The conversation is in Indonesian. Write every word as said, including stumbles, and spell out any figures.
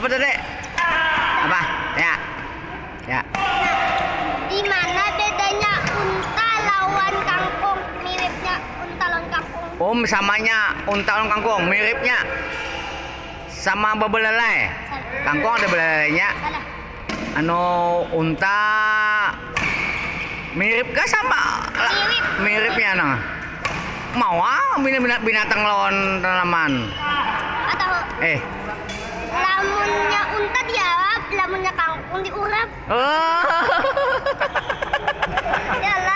Apa tadi? Apa? Ya. Ya. Di mana bedanya unta lawan kangkung? Miripnya unta lawan kangkung. Om samanya unta lawan kangkung, miripnya sama bebelalai. Kangkung ada belalainya. Salah. Anu unta mirip kah sama? Mirip. Miripnya nah. Mau ah binatang lawan tanaman. Atau Eh. lamunnya unta diarap, lamunnya kangkung diurap. Oh. Ya lah.